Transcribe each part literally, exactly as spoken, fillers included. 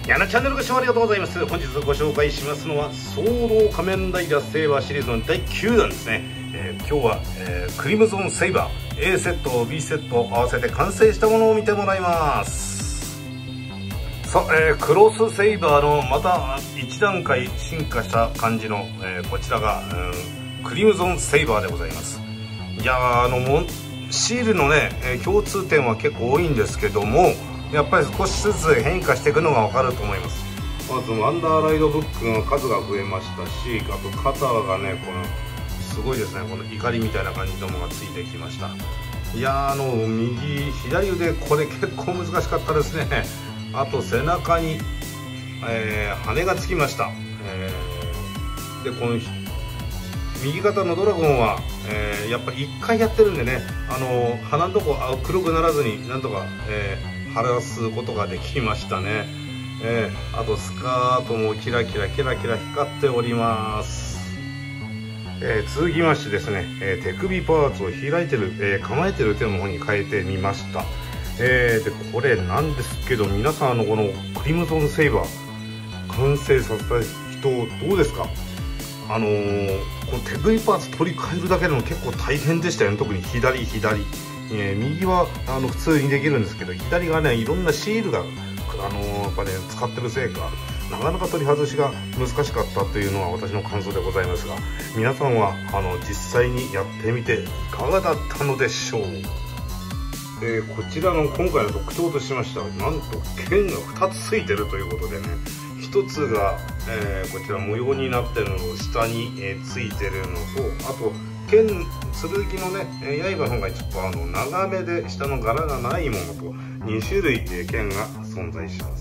やなチャンネルご視聴ありがとうございます。本日ご紹介しますのはソード仮面ライダーセイバーシリーズのだいきゅうだんですね。えー、今日は、えー、クリムゾンセイバー A セット B セット合わせて完成したものを見てもらいます。さあ、えー、クロスセイバーのまた一段階進化した感じの、えー、こちらが、うん、クリムゾンセイバーでございます。いやー、あのもシールのね、えー、共通点は結構多いんですけども、やっぱり少しずつ変化していくのが分かると思います。まずアンダーライドブックの数が増えましたし、あと肩がね、このすごいですね、この怒りみたいな感じのものがついてきました。いやー、あの右左腕、これ結構難しかったですね。あと背中に、えー、羽がつきました。えー、でこの右肩のドラゴンは、えー、やっぱりいっかいやってるんでね、あの鼻のとこ黒くならずになんとか、えー晴らすことができましたね。えー、あとスカートもキラキラキラキラ光っております。えー、続きましてですね、えー、手首パーツを開いてる、えー、構えてる手の方に変えてみました。えー、でこれなんですけど、皆さんのこのクリムゾンセイバー完成させた人どうですか？あのー、この手首パーツ取り替えるだけでも結構大変でしたよね。特に左左えー、右はあの普通にできるんですけど、左がねいろんなシールが、あのー、やっぱね使ってるせいかなかなか取り外しが難しかったというのは私の感想でございますが、皆さんはあの実際にやってみていかがだったのでしょう。えー、こちらの今回の特徴としましては、なんと剣がふたつついてるということでね、ひとつが、えー、こちら模様になってるのを下に、えー、ついてるのと、あと剣剣のね刃の方がちょっとあの長めで下の柄がないものとにしゅるい剣が存在します。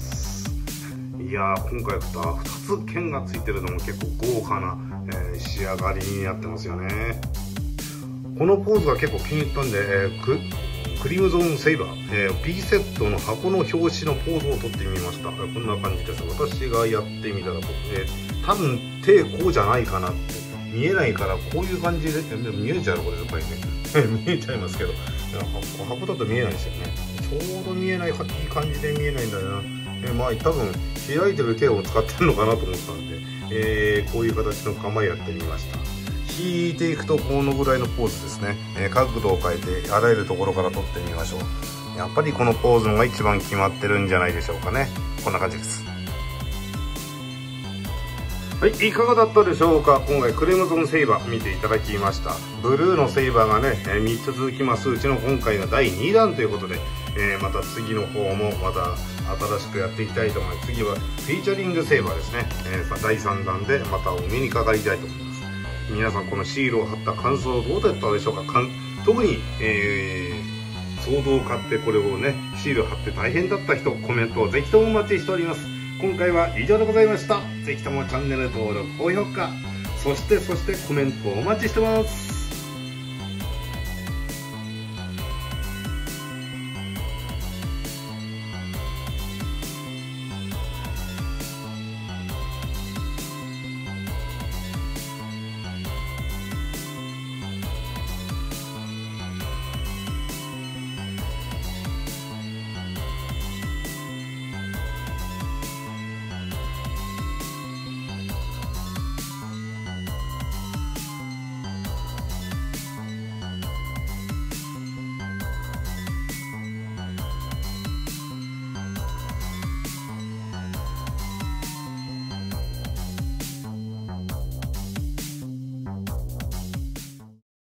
いやー、今回ふたつ剣がついてるのも結構豪華な、えー、仕上がりになってますよね。このポーズが結構気に入ったんで、えー、ク, クリムゾンセイバー、えー、B セットの箱の表紙のポーズをとってみました。こんな感じです。私がやってみたら、えー、多分手こうじゃないかなって見えないから、こういう感じで見えちゃうのこれやっぱりね見えちゃいますけど、箱だと見えないですよね。ちょうど見えない、いい感じで見えないんだよな。えまあ多分開いてる手を使ってるのかなと思ったんで、えー、こういう形の構えやってみました。引いていくとこのぐらいのポーズですね。えー、角度を変えてあらゆるところから撮ってみましょう。やっぱりこのポーズが一番決まってるんじゃないでしょうかね。こんな感じです。はい、いかがだったでしょうか。今回クリムゾンセイバー見ていただきました。ブルーのセイバーがね、えー、みっつ続きますうちの今回がだいにだんということで、えー、また次の方もまた新しくやっていきたいと思います。次はフィーチャリングセイバーですね。えー、だいさんだんでまたお目にかかりたいと思います。皆さんこのシールを貼った感想どうだったでしょうか。かん特に、えー、ソードを買ってこれをねシール貼って大変だった人、コメントをぜひともお待ちしております。今回は以上でございました。ぜひともチャンネル登録、高評価、そしてそしてコメントをお待ちしてます。